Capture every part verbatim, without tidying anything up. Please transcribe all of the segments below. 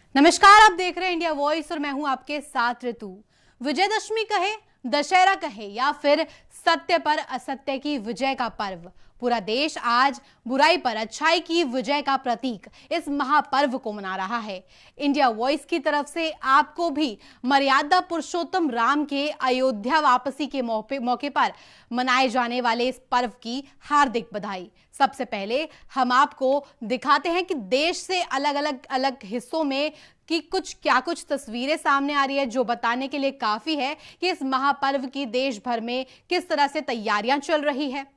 नमस्कार, आप देख रहे हैं इंडिया वॉइस और मैं हूं आपके साथ ऋतु। विजयदशमी कहे, दशहरा कहे या फिर सत्य पर असत्य की विजय का पर्व, पूरा देश आज बुराई पर अच्छाई की विजय का प्रतीक इस महापर्व को मना रहा है। इंडिया वॉइस की तरफ से आपको भी मर्यादा पुरुषोत्तम राम के अयोध्या वापसी के मौके पर मनाए जाने वाले इस पर्व की हार्दिक बधाई। सबसे पहले हम आपको दिखाते हैं कि देश से अलग अलग अलग हिस्सों में कि कुछ क्या कुछ तस्वीरें सामने आ रही है, जो बताने के लिए काफी है कि इस महापर्व की देश भर में किस तरह से तैयारियां चल रही है।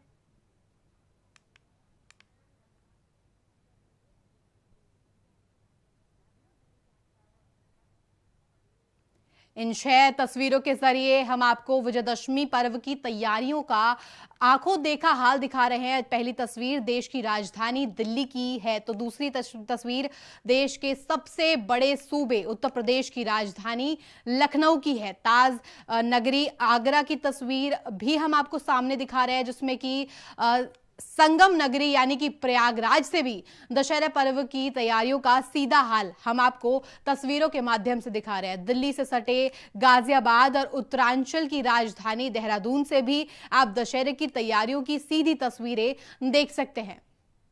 इन छह तस्वीरों के जरिए हम आपको विजयदशमी पर्व की तैयारियों का आंखों देखा हाल दिखा रहे हैं। पहली तस्वीर देश की राजधानी दिल्ली की है, तो दूसरी तस्वीर देश के सबसे बड़े सूबे उत्तर प्रदेश की राजधानी लखनऊ की है। ताज नगरी आगरा की तस्वीर भी हम आपको सामने दिखा रहे हैं, जिसमें कि संगम नगरी यानी कि प्रयागराज से भी दशहरा पर्व की तैयारियों का सीधा हाल हम आपको तस्वीरों के माध्यम से दिखा रहे हैं। दिल्ली से सटे गाजियाबाद और उत्तरांचल की राजधानी देहरादून से भी आप दशहरे की तैयारियों की सीधी तस्वीरें देख सकते हैं।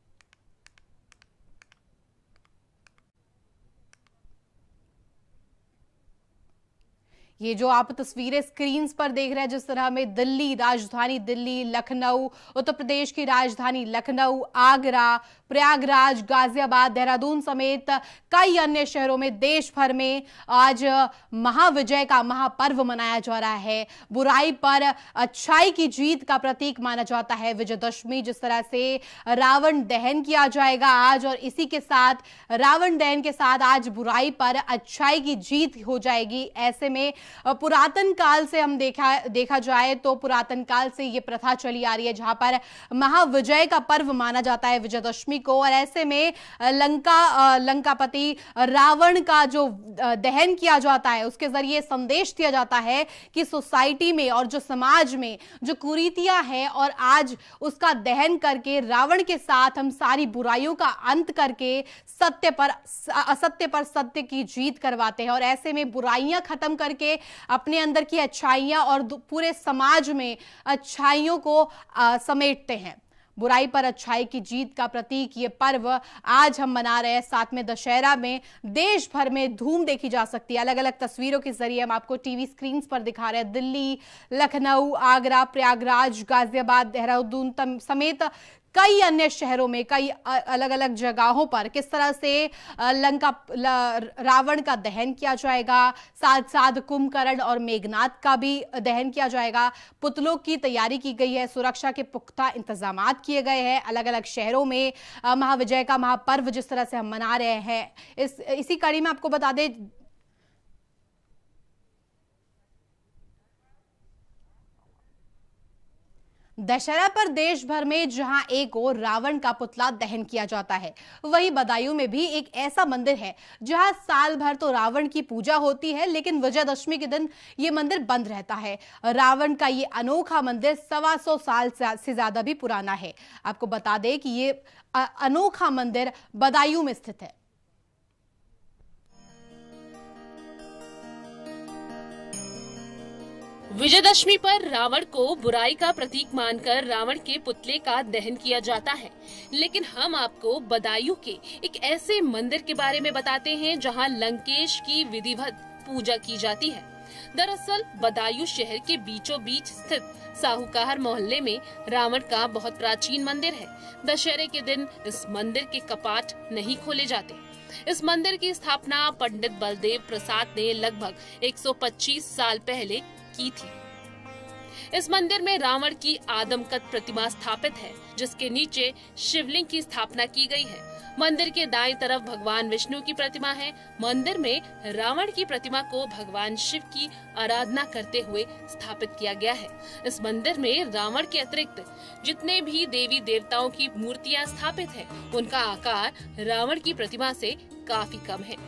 ये जो आप तस्वीरें स्क्रीन पर देख रहे हैं, जिस तरह में दिल्ली, राजधानी दिल्ली, लखनऊ, उत्तर प्रदेश की राजधानी लखनऊ, आगरा, प्रयागराज, गाजियाबाद, देहरादून समेत कई अन्य शहरों में देश भर में आज महाविजय का महापर्व मनाया जा रहा है। बुराई पर अच्छाई की जीत का प्रतीक माना जाता है विजयदशमी। जिस तरह से रावण दहन किया जाएगा आज, और इसी के साथ रावण दहन के साथ आज बुराई पर अच्छाई की जीत हो जाएगी। ऐसे में पुरातन काल से हम देखा देखा जाए तो पुरातन काल से ये प्रथा चली आ रही है, जहां पर महाविजय का पर्व माना जाता है विजयदशमी को। और ऐसे में लंका लंकापति रावण का जो दहन किया जाता है, उसके जरिए संदेश दिया जाता है कि सोसाइटी में और जो समाज में जो कुरीतियां हैं, और आज उसका दहन करके रावण के साथ हम सारी बुराइयों का अंत करके सत्य पर असत्य पर सत्य की जीत करवाते हैं। और ऐसे में बुराइयां खत्म करके अपने अंदर की अच्छाइयां और पूरे समाज में अच्छाइयों को आ, समेटते हैं। बुराई पर अच्छाई की जीत का प्रतीक ये पर्व आज हम मना रहे हैं। साथ में दशहरा में देश भर में धूम देखी जा सकती है। अलग अलग तस्वीरों के जरिए हम आपको टीवी स्क्रीन पर दिखा रहे हैं। दिल्ली, लखनऊ, आगरा, प्रयागराज, गाजियाबाद, देहरादून समेत कई अन्य शहरों में कई अलग अलग जगहों पर किस तरह से लंका रावण का दहन किया जाएगा। साथ साथ कुंभकर्ण और मेघनाद का भी दहन किया जाएगा। पुतलों की तैयारी की गई है, सुरक्षा के पुख्ता इंतजामात किए गए हैं। अलग अलग शहरों में महाविजय का महापर्व जिस तरह से हम मना रहे हैं, इस इसी कड़ी में आपको बता दें दशहरा पर देश भर में जहां एक और रावण का पुतला दहन किया जाता है, वहीं बदायूं में भी एक ऐसा मंदिर है जहां साल भर तो रावण की पूजा होती है, लेकिन विजयदशमी के दिन यह मंदिर बंद रहता है। रावण का ये अनोखा मंदिर सवा सौ साल से ज्यादा भी पुराना है। आपको बता दें कि ये अनोखा मंदिर बदायूं में स्थित है। विजयदशमी पर रावण को बुराई का प्रतीक मानकर रावण के पुतले का दहन किया जाता है, लेकिन हम आपको बदायूं के एक ऐसे मंदिर के बारे में बताते हैं जहां लंकेश की विधिवत पूजा की जाती है। दरअसल बदायूं शहर के बीचों बीच स्थित साहूकार मोहल्ले में रावण का बहुत प्राचीन मंदिर है। दशहरे के दिन इस मंदिर के कपाट नहीं खोले जाते। इस मंदिर की स्थापना पंडित बलदेव प्रसाद ने लगभग एक सौ पच्चीस साल पहले की थी। इस मंदिर में रावण की आदमकद प्रतिमा स्थापित है, जिसके नीचे शिवलिंग की स्थापना की गई है। मंदिर के दाईं तरफ भगवान विष्णु की प्रतिमा है। मंदिर में रावण की प्रतिमा को भगवान शिव की आराधना करते हुए स्थापित किया गया है। इस मंदिर में रावण के अतिरिक्त जितने भी देवी देवताओं की मूर्तियां स्थापित है, उनका आकार रावण की प्रतिमा से काफी कम है।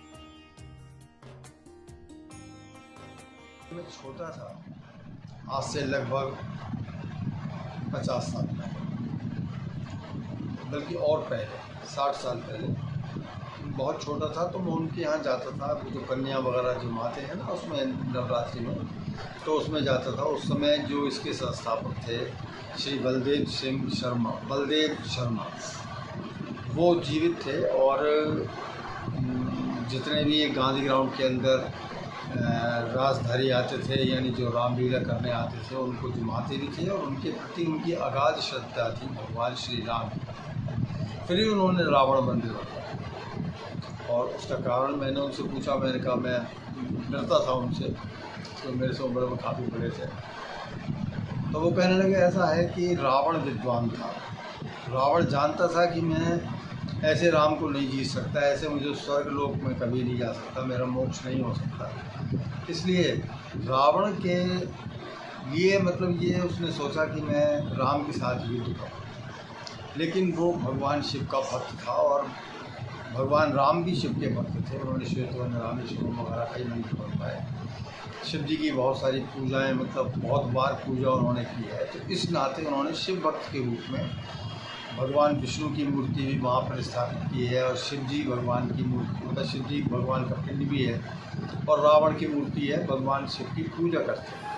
मैं छोटा था, आज से लगभग पचास साल पहले, बल्कि और पहले, साठ साल पहले बहुत छोटा था तो मैं उनके यहाँ जाता था, वो जो कन्या वगैरह जुमाते हैं ना उसमें नवरात्रि में, तो उसमें जाता था। उस समय जो इसके संस्थापक थे श्री बलदेव सिंह शर्मा, बलदेव शर्मा, वो जीवित थे और जितने भी ये गांधी ग्राउंड के अंदर राजधारी आते थे, यानी जो रामलीला करने आते थे, उनको जुमाते भी थे और उनके प्रति उनकी अगाध श्रद्धा थी भगवान श्री राम। फिर ही उन्होंने रावण मंदिर बनाया और उसका कारण मैंने उनसे पूछा, मैंने कहा, मैं डरता था उनसे, तो मेरे से उम्र में काफ़ी बड़े थे। तो वो कहने लगे ऐसा है कि रावण विद्वान था, रावण जानता था कि मैं ऐसे राम को नहीं जीत सकता, ऐसे मुझे स्वर्ग लोक में कभी नहीं जा सकता, मेरा मोक्ष नहीं हो सकता। इसलिए रावण के लिए मतलब ये उसने सोचा कि मैं राम के साथ युद्ध करूँ। लेकिन वो भगवान शिव का भक्त था और भगवान राम भी शिव के भक्त थे। उन्होंने श्वेतवन रामेश्वरम वगैरह कई मंदिर बनवाए, शिव जी की बहुत सारी पूजाएं, मतलब बहुत बार पूजा उन्होंने की है। तो इस नाते उन्होंने शिव भक्त के रूप में भगवान विष्णु की मूर्ति भी वहाँ पर स्थापित की है और शिव जी भगवान की मूर्ति, मतलब शिव जी भगवान का पिंड भी है और रावण की मूर्ति है, भगवान शिव की पूजा करते हैं।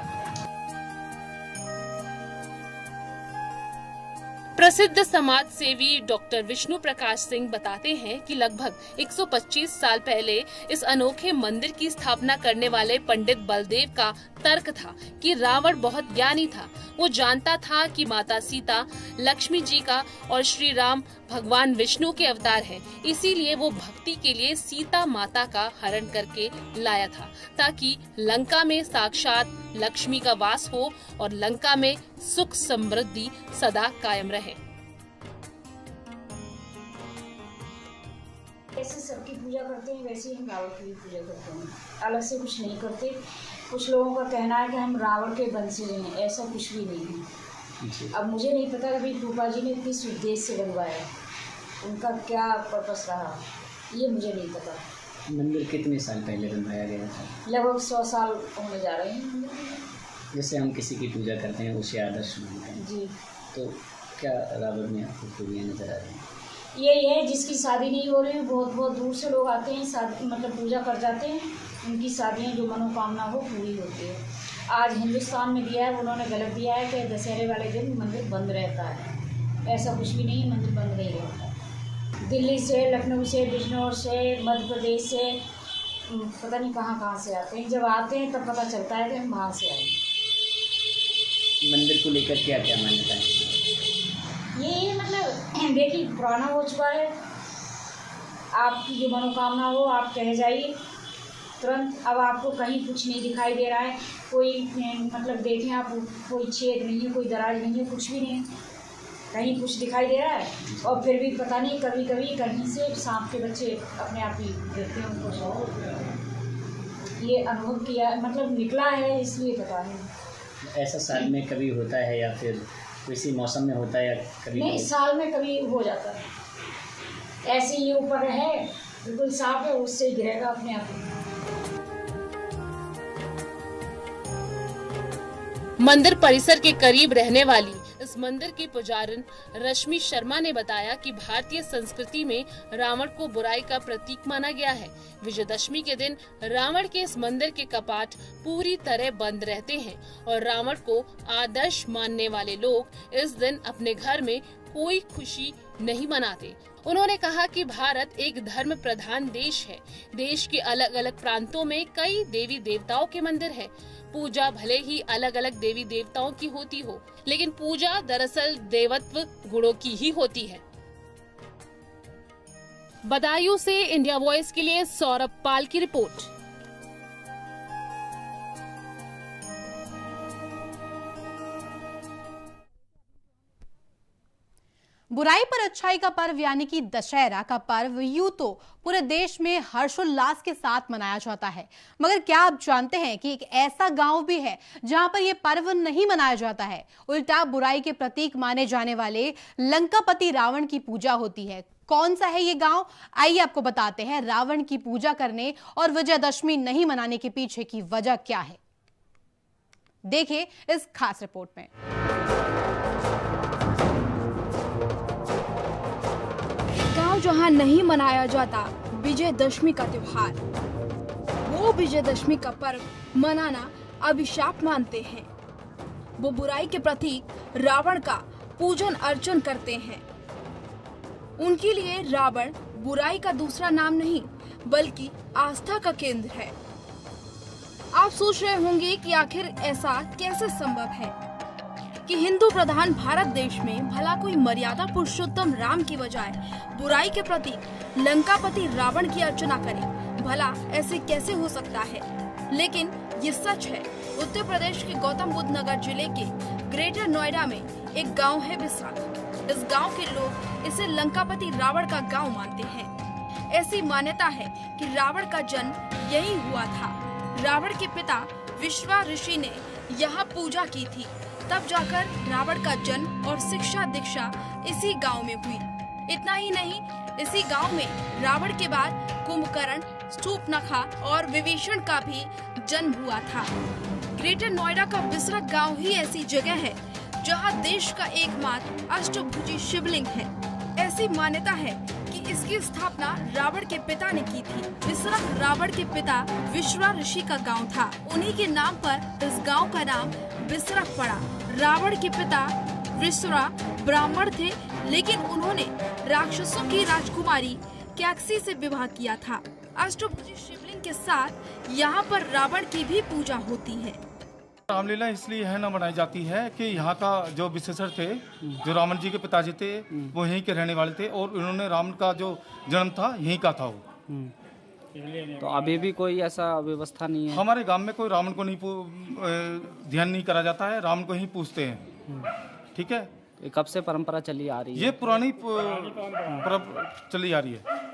प्रसिद्ध समाज सेवी डॉक्टर विष्णु प्रकाश सिंह बताते हैं कि लगभग एक सौ पच्चीस साल पहले इस अनोखे मंदिर की स्थापना करने वाले पंडित बलदेव का तर्क था कि रावण बहुत ज्ञानी था। वो जानता था कि माता सीता लक्ष्मी जी का और श्री राम भगवान विष्णु के अवतार हैं, इसीलिए वो भक्ति के लिए सीता माता का हरण करके लाया था ताकि लंका में साक्षात लक्ष्मी का वास हो और लंका में सुख समृद्धि सदा कायम रहे। ऐसे सबकी पूजा करते हैं, वैसे ही हम रावण की भी पूजा करते हैं, अलग से कुछ नहीं करते। कुछ लोगों का कहना है कि हम रावण के वंशज हैं, ऐसा कुछ भी नहीं है। अब मुझे नहीं पता कि फूफा जी ने किस उद्देश्य से बनवाया, उनका क्या पर्पस रहा, ये मुझे नहीं पता। मंदिर कितने साल पहले बनवाया गया था? लगभग सौ साल होने जा रहे हैं। जैसे हम किसी की पूजा करते हैं उसे आदर्श मानते हैं जी, तो क्या रावण में आपको खूबियाँ नजर आ रही हैं? यही है, जिसकी शादी नहीं हो रही, बहुत बहुत दूर से लोग आते हैं, शादी मतलब पूजा कर जाते हैं, उनकी शादियाँ जो मनोकामना हो पूरी होती है। आज हिंदुस्तान में दिया है, उन्होंने गलत दिया है कि दशहरे वाले दिन मंदिर बंद रहता है। ऐसा कुछ भी नहीं, मंदिर बंद नहीं रहता। दिल्ली से, लखनऊ से, बिजनौर से, मध्य प्रदेश से, पता नहीं कहाँ कहाँ से आते हैं। जब आते हैं तब पता चलता है कि हम वहाँ से आए। मंदिर को लेकर क्या क्या मान्यता है? ये मतलब देखिए पुराना हो चुका है, आपकी जो मनोकामना हो आप कह जाइए तुरंत। अब आपको कहीं कुछ नहीं दिखाई दे रहा है, कोई मतलब देखें आप, कोई छेद नहीं है, कोई दराज नहीं है, कुछ भी नहीं, कहीं कुछ दिखाई दे रहा है। और फिर भी पता नहीं, कभी कभी कहीं से सांप के बच्चे अपने आप ही गिरते हैं, उनको ये अनुभव किया, मतलब निकला है, इसलिए पता है। ऐसा साल में कभी होता है या फिर किसी मौसम में होता है या कभी? नहीं, साल में कभी हो जाता है। ऐसे ही ऊपर है बिल्कुल साफ है, उससे गिरेगा अपने आप। मंदिर परिसर के करीब रहने वाली इस मंदिर की पुजारन रश्मि शर्मा ने बताया कि भारतीय संस्कृति में रावण को बुराई का प्रतीक माना गया है। विजयदशमी के दिन रावण के इस मंदिर के कपाट पूरी तरह बंद रहते हैं और रावण को आदर्श मानने वाले लोग इस दिन अपने घर में कोई खुशी नहीं मनाते। उन्होंने कहा कि भारत एक धर्म प्रधान देश है। देश के अलग अलग प्रांतों में कई देवी देवताओं के मंदिर है। पूजा भले ही अलग अलग देवी देवताओं की होती हो, लेकिन पूजा दरअसल देवत्व गुणों की ही होती है। बदायूं से इंडिया वॉइस के लिए सौरभ पाल की रिपोर्ट। बुराई पर अच्छाई का पर्व यानी कि दशहरा का पर्व यूं तो पूरे देश में हर्षोल्लास के साथ मनाया जाता है, मगर क्या आप जानते हैं कि एक ऐसा गांव भी है जहां पर यह पर्व नहीं मनाया जाता है। उल्टा बुराई के प्रतीक माने जाने वाले लंकापति रावण की पूजा होती है। कौन सा है ये गांव? आइए आपको बताते हैं रावण की पूजा करने और विजयदशमी नहीं मनाने के पीछे की वजह क्या है। देखिए इस खास रिपोर्ट में। गांव जहां नहीं मनाया जाता विजयदशमी का त्योहार। वो विजयदशमी का पर्व मनाना अभिशाप मानते हैं। वो बुराई के प्रतीक रावण का पूजन अर्चन करते हैं। उनके लिए रावण बुराई का दूसरा नाम नहीं बल्कि आस्था का केंद्र है। आप सोच रहे होंगे कि आखिर ऐसा कैसे संभव है कि हिंदू प्रधान भारत देश में भला कोई मर्यादा पुरुषोत्तम राम की बजाय बुराई के प्रतीक लंकापति रावण की अर्चना करे। भला ऐसे कैसे हो सकता है? लेकिन ये सच है। उत्तर प्रदेश के गौतम बुद्ध नगर जिले के ग्रेटर नोएडा में एक गांव है बिसरख। इस गांव के लोग इसे लंकापति रावण का गांव मानते हैं। ऐसी मान्यता है कि रावण का जन्म यही हुआ था। रावण के पिता विश्वा ऋषि ने यहाँ पूजा की थी, तब जाकर रावण का जन्म और शिक्षा दीक्षा इसी गांव में हुई। इतना ही नहीं, इसी गांव में रावण के बाद कुंभकर्ण, शूर्पणखा और विभीषण का भी जन्म हुआ था। ग्रेटर नोएडा का बिसरख गांव ही ऐसी जगह है जहां देश का एकमात्र अष्टभुजी शिवलिंग है। ऐसी मान्यता है कि इसकी स्थापना रावण के पिता ने की थी। बिसरख रावण के पिता विश्वा ऋषि का गांव था। उन्हीं के नाम पर इस गांव का नाम बिसरख पड़ा। रावण के पिता विश्वा ब्राह्मण थे, लेकिन उन्होंने राक्षसों की राजकुमारी कैकसी से विवाह किया था। अष्टभुजी शिवलिंग के साथ यहाँ पर रावण की भी पूजा होती है। रामलीला इसलिए है ना मनाई जाती है कि यहाँ का जो विशेषर थे, जो रावण जी के पिताजी थे, वो यहीं के रहने वाले थे और उन्होंने राम का जो जन्म था यहीं का था वो। तो अभी भी कोई ऐसा व्यवस्था नहीं है? हमारे गांव में कोई रावण को नहीं ध्यान नहीं करा जाता है, राम को ही पूछते हैं। ठीक है। ये कब से परंपरा चली आ रही है? ये पुरानी परंपरा चली आ रही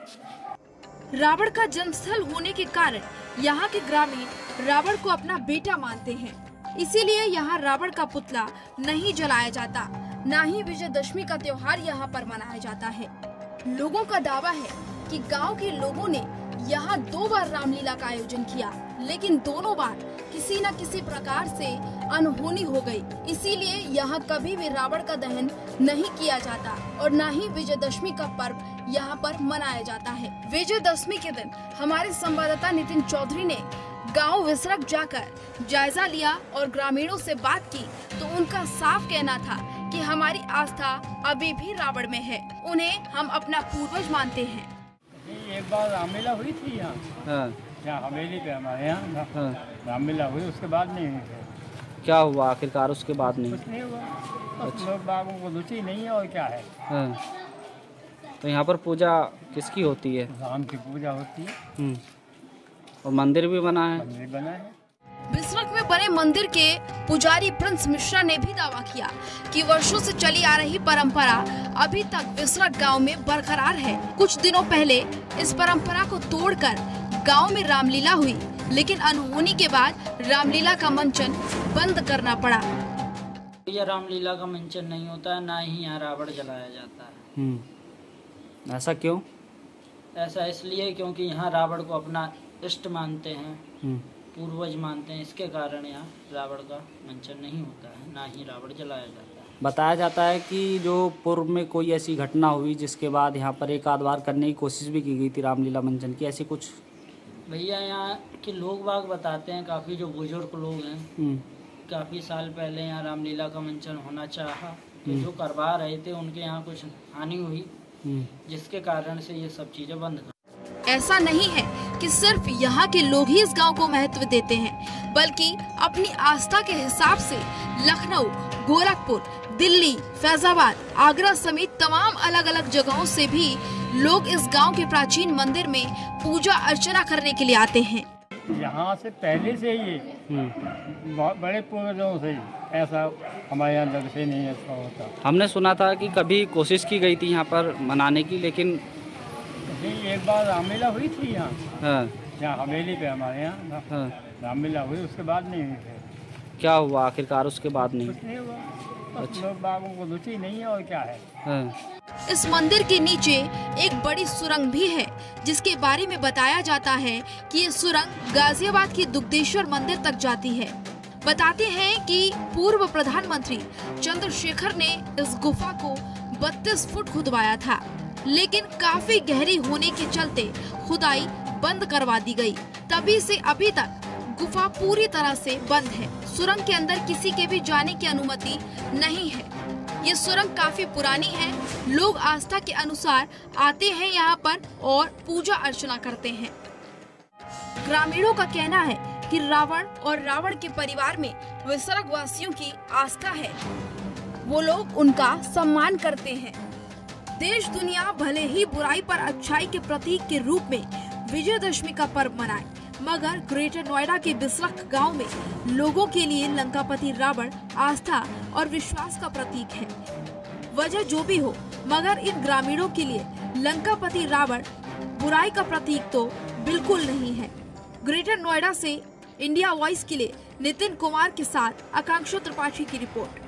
है। रावण का जन्मस्थल होने के कारण यहाँ के ग्रामीण रावण को अपना बेटा मानते हैं। इसीलिए यहाँ रावण का पुतला नहीं जलाया जाता, न ही विजयदशमी का त्योहार यहाँ पर मनाया जाता है। लोगों का दावा है कि गांव के लोगों ने यहाँ दो बार रामलीला का आयोजन किया, लेकिन दोनों बार किसी न किसी प्रकार से अनहोनी हो गई। इसीलिए यहाँ कभी भी रावण का दहन नहीं किया जाता और न ही विजयदशमी का पर्व यहाँ पर मनाया जाता है। विजयदशमी के दिन हमारे संवाददाता नितिन चौधरी ने गांव बिसरख जाकर जायजा लिया और ग्रामीणों से बात की, तो उनका साफ कहना था कि हमारी आस्था अभी भी रावण में है। उन्हें हम अपना पूर्वज मानते हैं। एक बार रामलीला हुई थी यहाँ, हाँ। यहाँ हवेली पे हमारे यहाँ हाँ। रामलीला हुई, उसके बाद नहीं हुई। क्या हुआ आखिरकार उसके बाद नहीं? कुछ नहीं हुआ, बस लोग बागों को रुचि नहीं है और क्या है। हाँ। तो यहाँ पर पूजा किसकी होती है? राम की पूजा होती है। और मंदिर भी बना है? मंदिर बना है। बिसरख में बने मंदिर के पुजारी प्रिंस मिश्रा ने भी दावा किया कि वर्षों से चली आ रही परंपरा अभी तक बिसरख गांव में बरकरार है। कुछ दिनों पहले इस परंपरा को तोड़कर गांव में रामलीला हुई, लेकिन अनहोनी के बाद रामलीला का मंचन बंद करना पड़ा। यह रामलीला का मंचन नहीं होता है, ना ही यहाँ रावण जलाया जाता है। ऐसा क्यों? ऐसा इसलिए क्योंकि यहाँ रावण को अपना इष्ट मानते हैं, पूर्वज मानते हैं। इसके कारण यहाँ रावण का मंचन नहीं होता है, ना ही रावण जलाया जाता है। बताया जाता है कि जो पूर्व में कोई ऐसी घटना हुई जिसके बाद यहाँ पर एक आध बार करने की कोशिश भी की गई थी रामलीला मंचन की, ऐसी कुछ? भैया यहाँ के लोग बाग बताते हैं, काफ़ी जो बुजुर्ग लोग हैं, काफ़ी साल पहले यहाँ रामलीला का मंचन होना चाहा, तो जो करवा रहे थे उनके यहाँ कुछ हानि हुई, जिसके कारण से ये सब चीज़ें बंद कर। ऐसा नहीं है कि सिर्फ यहाँ के लोग ही इस गांव को महत्व देते हैं, बल्कि अपनी आस्था के हिसाब से लखनऊ, गोरखपुर, दिल्ली, फैजाबाद, आगरा समेत तमाम अलग अलग जगहों से भी लोग इस गांव के प्राचीन मंदिर में पूजा अर्चना करने के लिए आते हैं। यहाँ से पहले से ही बहुत बड़े पूर्वजों से ऐसा हमारे यहाँ जब से नहीं ऐसा होता। हमने सुना था कि कभी कोशिश की गई थी यहाँ पर मनाने की, लेकिन एक बार रामलीला हुई थी यहाँ, हाँ। यहाँ हवेली पे हमारे यहाँ हाँ। रामलीला हुई, उसके बाद नहीं हुई। क्या हुआ आखिरकार उसके बाद नहीं? कुछ नहीं हुआ, बस लोग बागों को रुचि नहीं है और क्या है। हाँ। इस मंदिर के नीचे एक बड़ी सुरंग भी है, जिसके बारे में बताया जाता है कि ये सुरंग गाजियाबाद की दुग्धेश्वर मंदिर तक जाती है। बताते हैं कि पूर्व प्रधानमंत्री चंद्रशेखर ने इस गुफा को बत्तीस फुट खुदवाया था। लेकिन काफी गहरी होने के चलते खुदाई बंद करवा दी गई। तभी से अभी तक गुफा पूरी तरह से बंद है। सुरंग के अंदर किसी के भी जाने की अनुमति नहीं है। ये सुरंग काफी पुरानी है। लोग आस्था के अनुसार आते हैं यहाँ पर और पूजा अर्चना करते हैं। ग्रामीणों का कहना है कि रावण और रावण के परिवार में विसर्ग वासियों की आस्था है। वो लोग उनका सम्मान करते हैं। देश दुनिया भले ही बुराई पर अच्छाई के प्रतीक के रूप में विजयदशमी का पर्व मनाए, मगर ग्रेटर नोएडा के बिसरख गांव में लोगों के लिए लंकापति रावण आस्था और विश्वास का प्रतीक है। वजह जो भी हो, मगर इन ग्रामीणों के लिए लंकापति रावण बुराई का प्रतीक तो बिल्कुल नहीं है। ग्रेटर नोएडा से इंडिया वॉइस के लिए नितिन कुमार के साथ आकांक्षा त्रिपाठी की रिपोर्ट।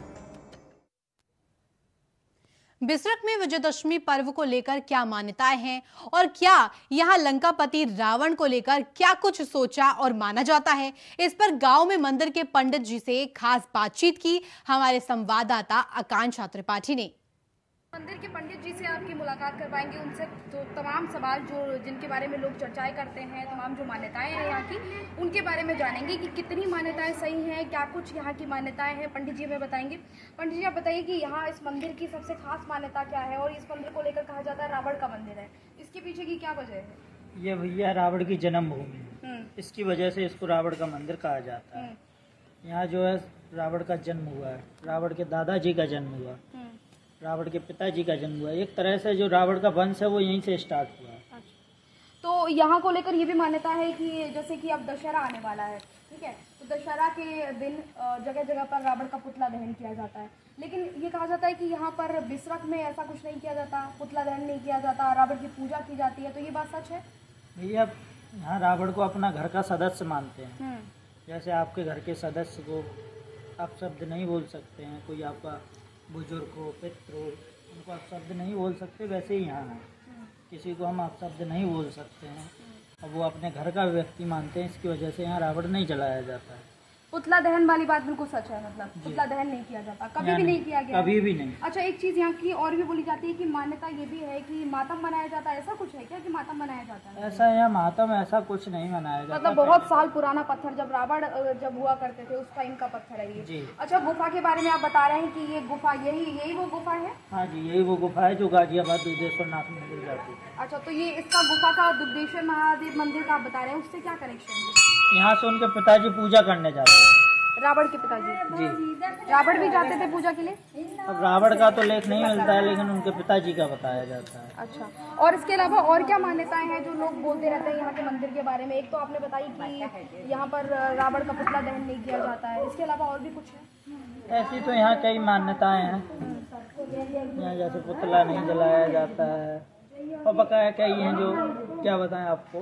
बिसरख में विजयदशमी पर्व को लेकर क्या मान्यताएं हैं और क्या यहां लंकापति रावण को लेकर क्या कुछ सोचा और माना जाता है, इस पर गांव में मंदिर के पंडित जी से खास बातचीत की हमारे संवाददाता आकांक्षा त्रिपाठी ने। मंदिर के पंडित जी से आपकी मुलाकात करवाएंगे, उनसे तो तमाम सवाल जो जिनके बारे में लोग चर्चाएं करते हैं, तमाम जो मान्यताएं हैं यहाँ की, उनके बारे में जानेंगे कि कितनी मान्यताएं सही हैं, क्या कुछ यहाँ की मान्यताएं हैं। पंडित जी हमें बताएंगे। पंडित जी आप बताइए कि यहाँ इस मंदिर की सबसे खास मान्यता क्या है और इस मंदिर को लेकर कहा जाता है रावण का मंदिर है, इसके पीछे की क्या वजह है? ये भैया रावण की जन्मभूमि है, इसकी वजह से इसको रावण का मंदिर कहा जाता है। यहाँ जो है रावण का जन्म हुआ है, रावण के दादाजी का जन्म हुआ, रावण के पिताजी का जन्म हुआ। एक तरह से जो रावण का वंश है वो यहीं से स्टार्ट हुआ है। अच्छा। तो यहाँ को लेकर ये भी मान्यता है कि जैसे कि अब दशहरा आने वाला है, ठीक है, तो दशहरा के दिन जगह जगह पर रावण का पुतला दहन किया जाता है, लेकिन ये कहा जाता है कि यहाँ पर बिसरख में ऐसा कुछ नहीं किया जाता, पुतला दहन नहीं किया जाता, रावण की पूजा की जाती है। तो ये बात सच है? भैया यहाँ रावण को अपना घर का सदस्य मानते हैं। जैसे आपके घर के सदस्य को आप शब्द नहीं बोल सकते हैं, कोई आपका बुजुर्ग हो, पितृ हो, उनको आप शब्द नहीं बोल सकते, वैसे ही यहाँ है, किसी को हम आप शब्द नहीं बोल सकते हैं। अब वो अपने घर का व्यक्ति मानते हैं, इसकी वजह से यहाँ रावण नहीं जलाया जाता है। पुतला दहन वाली बात बिल्कुल सच है, मतलब पुतला दहन नहीं किया जाता, कभी भी नहीं किया गया, कभी भी नहीं। अच्छा, एक चीज यहाँ की और भी बोली जाती है कि मान्यता ये भी है कि मातम मनाया जाता है, ऐसा कुछ है क्या कि मातम मनाया जाता है? ऐसा है मातम, ऐसा कुछ नहीं मनाया जाता, मतलब बहुत साल पुराना पत्थर, जब रावण जब हुआ करते थे उस टाइम का पत्थर है ये। अच्छा, गुफा के बारे में आप बता रहे हैं कि ये गुफा यही यही वो गुफा है? हाँ जी, यही वो गुफा है जो गाजियाबाद दुधेश्वर नाथ में मिल जाती है। अच्छा, तो ये इसका गुफा का दुधेश्वर महादेव मंदिर का आप बता रहे हैं, उससे क्या कनेक्शन है? यहाँ से उनके पिताजी पूजा करने जाते हैं, रावण के पिताजी जी। रावण भी जाते थे पूजा के लिए? अब रावण का तो लेख नहीं मिलता है, लेकिन उनके पिताजी का बताया जाता है। अच्छा, और इसके अलावा और क्या मान्यताएं हैं जो लोग बोलते रहते हैं यहाँ के मंदिर के बारे में? एक तो आपने बताई कि यहाँ पर रावण का पुतला दहन नहीं किया जाता है, इसके अलावा और भी कुछ है? ऐसी तो यहाँ कई मान्यताएं हैं, यहाँ जैसे पुतला नहीं जलाया जाता है और बकाया कई हैं जो क्या बताएं आपको।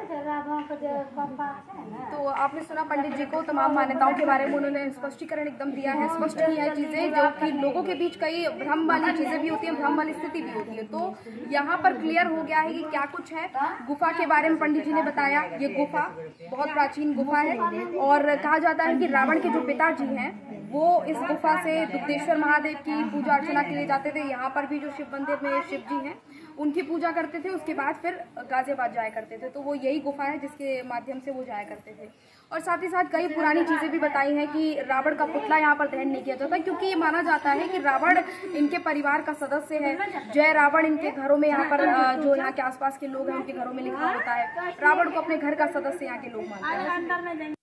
तो आपने सुना पंडित जी को, तमाम मान्यताओं के बारे में उन्होंने स्पष्टीकरण एकदम दिया है, स्पष्ट किया है चीजें, जो कि लोगों के बीच कई भ्रम वाली चीजें भी होती हैं, भ्रम वाली स्थिति भी होती है। तो यहाँ पर क्लियर हो गया है कि क्या कुछ है। गुफा के बारे में पंडित जी ने बताया, ये गुफा बहुत प्राचीन गुफा है और कहा जाता है कि रावण के जो पिताजी हैं वो इस गुफा से दुधेश्वर महादेव की पूजा अर्चना के लिए जाते थे। यहाँ पर भी जो शिव मंदिर में शिव जी हैं उनकी पूजा करते थे, उसके बाद फिर गाजियाबाद जाया करते थे। तो वो यही गुफा है जिसके माध्यम से वो जाया करते थे। और साथ ही साथ कई पुरानी चीज़ें भी बताई हैं कि रावण का पुतला यहाँ पर दहन नहीं किया जाता, क्योंकि ये माना जाता है कि रावण इनके परिवार का सदस्य है। जय रावण इनके घरों में, यहाँ पर जो यहाँ के आसपास के लोग हैं उनके घरों में लिखा होता है। रावण को अपने घर का सदस्य यहाँ के लोग मानते हैं।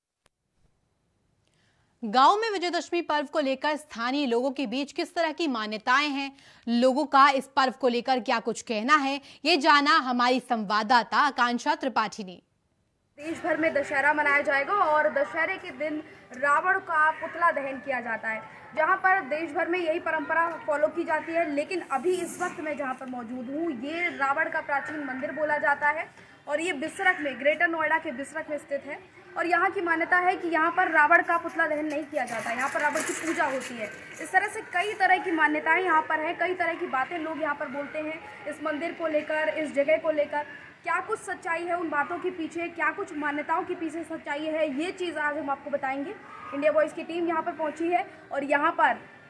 गांव में विजयदशमी पर्व को लेकर स्थानीय लोगों के बीच किस तरह की मान्यताएं हैं, लोगों का इस पर्व को लेकर क्या कुछ कहना है, ये जाना हमारी संवाददाता आकांक्षा त्रिपाठी ने। देश भर में दशहरा मनाया जाएगा और दशहरे के दिन रावण का पुतला दहन किया जाता है, जहां पर देश भर में यही परंपरा फॉलो की जाती है। लेकिन अभी इस वक्त मैं जहां पर मौजूद हूं, ये रावण का प्राचीन मंदिर बोला जाता है और ये बिसरख में, ग्रेटर नोएडा के बिसरख में स्थित है। और यहाँ की मान्यता है कि यहाँ पर रावण का पुतला दहन नहीं किया जाता, यहाँ पर रावण की पूजा होती है। इस तरह से कई तरह की मान्यताएं यहाँ पर हैं, कई तरह की बातें लोग यहाँ पर बोलते हैं इस मंदिर को लेकर, इस जगह को लेकर। क्या कुछ सच्चाई है उन बातों के पीछे, क्या कुछ मान्यताओं के पीछे सच्चाई है, ये चीज़ आज हम आपको बताएंगे। इंडिया वॉइस की टीम यहाँ पर पहुँची है और यहाँ पर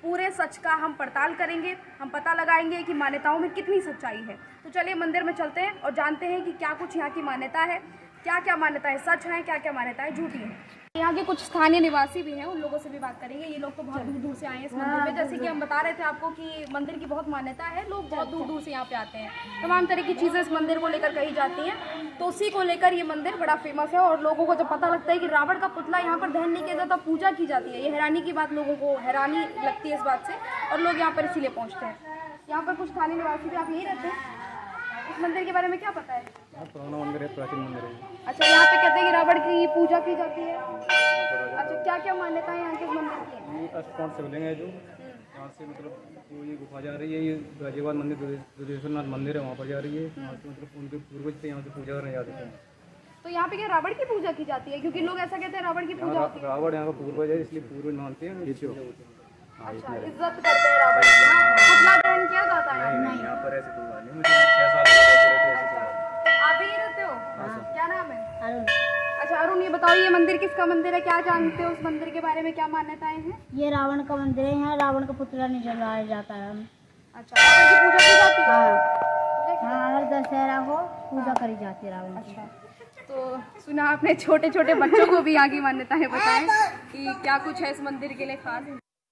पूरे सच का हम पड़ताल करेंगे, हम पता लगाएंगे कि मान्यताओं में कितनी सच्चाई है। तो चलिए मंदिर में चलते हैं और जानते हैं कि क्या कुछ यहाँ की मान्यता है, क्या क्या मान्यताएं सच हैं, क्या क्या मान्यताएं झूठी हैं। यहाँ के कुछ स्थानीय निवासी भी हैं, उन लोगों से भी बात करेंगे। ये लोग तो बहुत दूर दूर से आए हैं इस मंदिर में। जैसे कि हम बता रहे थे आपको कि मंदिर की बहुत मान्यता है, लोग बहुत दूर दूर से यहाँ पे आते हैं। तमाम तरह की चीज़ें इस मंदिर को लेकर कही जाती हैं, तो उसी को लेकर ये मंदिर बड़ा फेमस है। और लोगों को जब पता लगता है कि रावण का पुतला यहाँ पर दहन नहीं किया जाता, पूजा की जाती है, ये हैरानी की बात, लोगों को हैरानी लगती है इस बात से, और लोग यहाँ पर इसीलिए पहुँचते हैं। यहाँ पर कुछ स्थानीय निवासी भी, आप यहीं रहते हैं, इस मंदिर के बारे में क्या पता है? पुराना मंदिर है, प्राचीन मंदिर है। अच्छा, यहाँ पे कहते हैं कि रावण की पूजा की जाती है। अच्छा, क्या क्या मान्यता है यहाँ के मंदिर की? ये अष्टकोण शिवलिंग है जो यहाँ से मतलब जो ये गुफा जा रही है, ये गाजियाबाद मंदिर दुधेश्वरनाथ मंदिर है, वहाँ पर जा रही है। यहाँ से मतलब उनके पूर्वज थे यहाँ से पूजा करने जाते थे। तो यहाँ पे क्या रावण की पूजा की जाती है? क्योंकि लोग ऐसा कहते हैं रावण की पूजा होती है। रावण यहाँ का पूर्वज है, इसलिए पूर्वज मानते हैं। अच्छा, इज्जत करते हैं रावण की। पुतला दहन किया जाता है? नहीं, यहाँ पर ऐसे कोई बात नहीं। मुझे छह साल रहते ऐसे। आप ही रहते हो? क्या नाम है? अरुण। अच्छा अरुण, ये बताओ ये मंदिर किसका मंदिर है, क्या जानते हो उस मंदिर के बारे में, क्या मान्यताएं हैं? ये रावण का मंदिर है, यहाँ रावण का पुतला नहीं जलाया जाता है। अच्छा, रावण की पूजा की जाती है? हाँ, हर दशहरा को पूजा करी जाती है रावण की। अच्छा, तो सुना आपने, छोटे छोटे बच्चों को भी यहाँ की मान्यताएं बताएं कि क्या कुछ है इस मंदिर के लिए खास।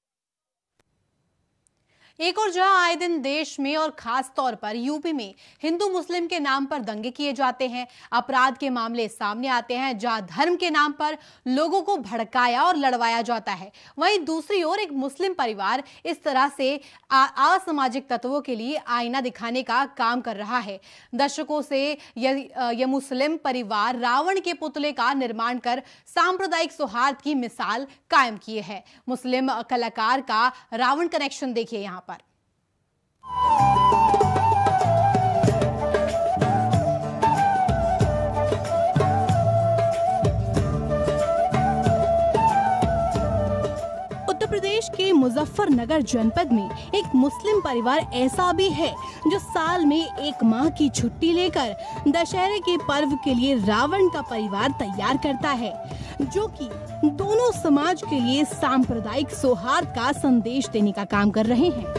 एक और जहां आए दिन देश में और खास तौर पर यूपी में हिंदू मुस्लिम के नाम पर दंगे किए जाते हैं, अपराध के मामले सामने आते हैं, जहां धर्म के नाम पर लोगों को भड़काया और लड़वाया जाता है, वहीं दूसरी ओर एक मुस्लिम परिवार इस तरह से असामाजिक तत्वों के लिए आईना दिखाने का काम कर रहा है। दशकों से यह मुस्लिम परिवार रावण के पुतले का निर्माण कर सांप्रदायिक सौहार्द की मिसाल कायम किए है। मुस्लिम कलाकार का रावण कनेक्शन देखिए यहाँ पर। उत्तर प्रदेश के मुजफ्फरनगर जनपद में एक मुस्लिम परिवार ऐसा भी है जो साल में एक माह की छुट्टी लेकर दशहरे के पर्व के लिए रावण का परिवार तैयार करता है, जो कि दोनों समाज के लिए सांप्रदायिक सौहार्द का संदेश देने का काम कर रहे हैं।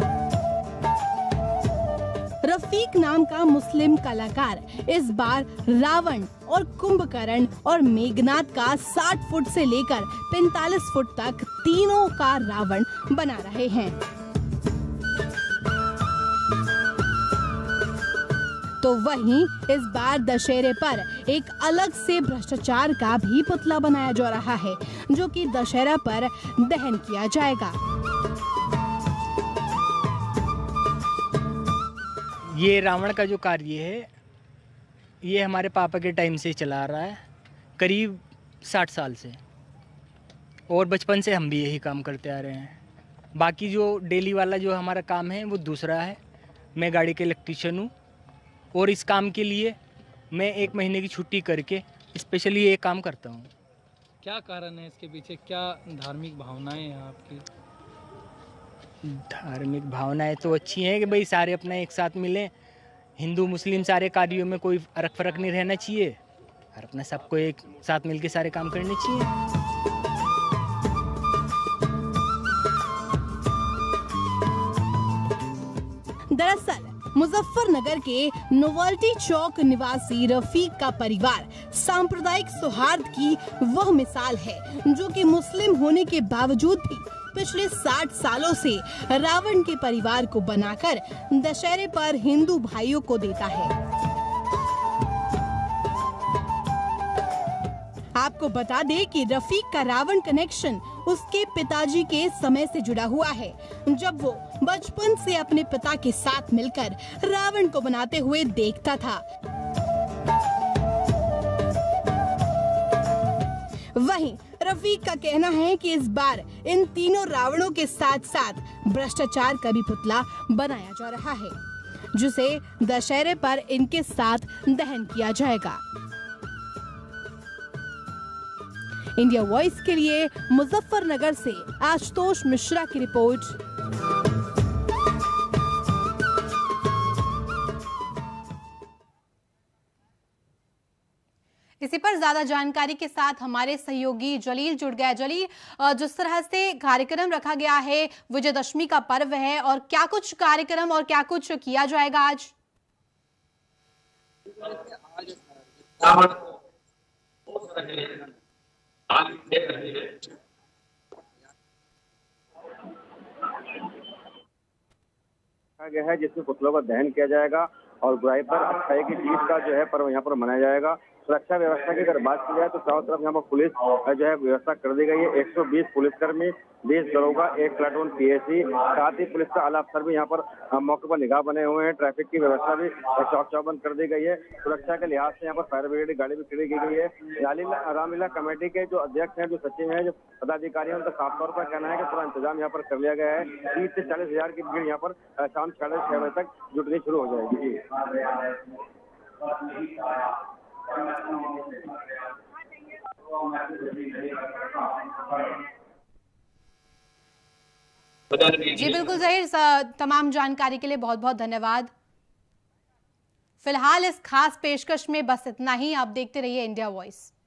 रफीक नाम का मुस्लिम कलाकार इस बार रावण और कुंभकर्ण और मेघनाथ का साठ फुट से लेकर पैंतालीस फुट तक तीनों का रावण बना रहे हैं। तो वहीं इस बार दशहरे पर एक अलग से भ्रष्टाचार का भी पुतला बनाया जा रहा है, जो कि दशहरा पर दहन किया जाएगा। ये रावण का जो कार्य है, ये हमारे पापा के टाइम से चला आ रहा है, करीब साठ साल से, और बचपन से हम भी यही काम करते आ रहे हैं। बाकी जो डेली वाला जो हमारा काम है वो दूसरा है। मैं गाड़ी के इलेक्ट्रीशियन हूँ, और इस काम के लिए मैं एक महीने की छुट्टी करके स्पेशली ये काम करता हूँ। क्या कारण है इसके पीछे, क्या धार्मिक भावनाएं हैं आपकी? धार्मिक भावनाएं तो अच्छी हैं कि भाई सारे अपना एक साथ मिलें, हिंदू मुस्लिम सारे कार्यों में कोई फर्क फर्क नहीं रहना चाहिए, और अपना सबको एक साथ मिलके सारे काम करने चाहिए। दरअसल मुजफ्फरनगर के नोवेल्टी चौक निवासी रफीक का परिवार सांप्रदायिक सौहार्द की वह मिसाल है, जो कि मुस्लिम होने के बावजूद भी पिछले साठ सालों से रावण के परिवार को बनाकर दशहरे पर हिंदू भाइयों को देता है। आपको बता दें कि रफीक का रावण कनेक्शन उसके पिताजी के समय से जुड़ा हुआ है, जब वो बचपन से अपने पिता के साथ मिलकर रावण को बनाते हुए देखता था। वहीं रफीक का कहना है कि इस बार इन तीनों रावणों के साथ साथ भ्रष्टाचार का भी पुतला बनाया जा रहा है, जिसे दशहरे पर इनके साथ दहन किया जाएगा। इंडिया वॉइस के लिए मुजफ्फरनगर से आशुतोष मिश्रा की रिपोर्ट। इसी पर ज्यादा जानकारी के साथ हमारे सहयोगी जलील जुड़ गया। जलील, जिस तरह से कार्यक्रम रखा गया है, विजयदशमी का पर्व है, और क्या कुछ कार्यक्रम और क्या कुछ किया जाएगा आज? गया है जिसमें पुतलों का दहन किया जाएगा और बुराई पर अच्छाई की जीत का जो है पर्व यहाँ पर मनाया जाएगा। सुरक्षा व्यवस्था की अगर बात की जाए तो चारों तरफ यहाँ पर पुलिस जो है व्यवस्था कर दी गई है। एक सौ बीस पुलिसकर्मी, बीस दरोगा, एक प्लाटून पीएसी, साथ ही पुलिस का आला अफसर भी यहाँ पर मौके पर निगाह बने हुए हैं। ट्रैफिक की व्यवस्था भी चौक चौबंद कर दी गई है। सुरक्षा के लिहाज से यहाँ पर फायर ब्रिगेड गाड़ी भी खड़ी की गई है। रामलीला कमेटी के जो अध्यक्ष हैं, जो सचिव हैं, जो पदाधिकारी हैं, उनका साफ तौर पर कहना है कि पूरा इंतजाम यहाँ पर कर लिया गया है। तीस से चालीस हजार की भीड़ यहाँ पर शाम साढ़े छह बजे तक जुटनी शुरू हो जाएगी। जी बिल्कुल ज़हीर, तमाम जानकारी के लिए बहुत बहुत धन्यवाद। फिलहाल इस खास पेशकश में बस इतना ही। आप देखते रहिए इंडिया वॉइस।